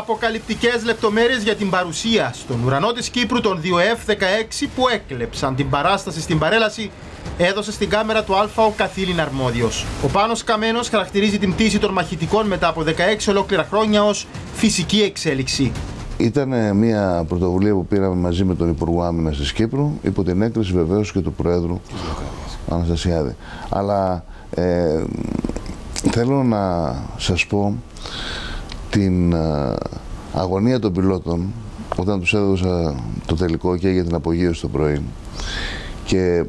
Αποκαλυπτικές λεπτομέρειες για την παρουσία στον ουρανό της Κύπρου των δύο F-16 που έκλεψαν την παράσταση στην παρέλαση έδωσε στην κάμερα του Α ο καθήλυν αρμόδιος. Ο Πάνος Καμένος χαρακτηρίζει την πτήση των μαχητικών μετά από 16 ολόκληρα χρόνια ως φυσική εξέλιξη. Ήταν μια πρωτοβουλία που πήραμε μαζί με τον Υπουργό Άμυνας της Κύπρου, υπό την έκκληση βεβαίως και του Προέδρου Αναστασιάδη. Αλλά θέλω να σας πω την αγωνία των πιλότων όταν τους έδωσα το τελικό και για την απογείωση το πρωί και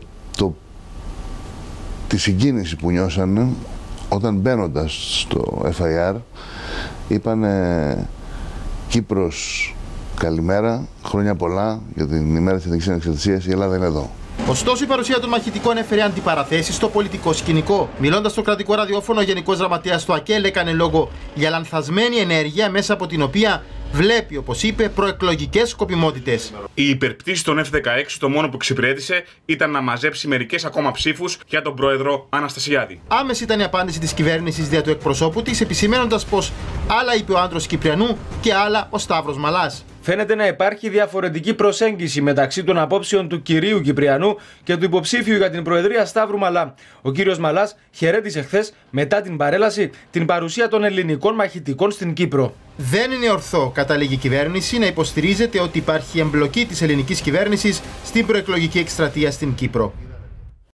τη συγκίνηση που νιώσανε όταν μπαίνοντας στο FIR είπανε Κύπρος καλημέρα, χρόνια πολλά για την ημέρα της Εθνικής Ανεξαρτησίας, η Ελλάδα είναι εδώ. Ωστόσο, η παρουσία των μαχητικών έφερε αντιπαραθέσεις στο πολιτικό σκηνικό. Μιλώντας στο κρατικό ραδιόφωνο, ο Γενικός Γραμματέας του ΑΚΕΛ έκανε λόγο για λανθασμένη ενέργεια μέσα από την οποία βλέπει, όπως είπε, προεκλογικές σκοπιμότητες. Η υπερπτήση των F-16 το μόνο που εξυπηρέτησε ήταν να μαζέψει μερικές ακόμα ψήφους για τον πρόεδρο Αναστασιάδη. Άμεση ήταν η απάντηση της κυβέρνησης δια του εκπροσώπου της, επισημαίνοντας πως άλλα είπε ο άντρος Κυπριανού και άλλα ο Σταύρος Μαλάς. Φαίνεται να υπάρχει διαφορετική προσέγγιση μεταξύ των απόψεων του κυρίου Κυπριανού και του υποψήφιου για την Προεδρία Σταύρου Μαλά. Ο κύριος Μαλάς χαιρέτησε χθες, μετά την παρέλαση, την παρουσία των ελληνικών μαχητικών στην Κύπρο. Δεν είναι ορθό, καταλήγει η κυβέρνηση, να υποστηρίζεται ότι υπάρχει εμπλοκή της ελληνικής κυβέρνησης στην προεκλογική εκστρατεία στην Κύπρο.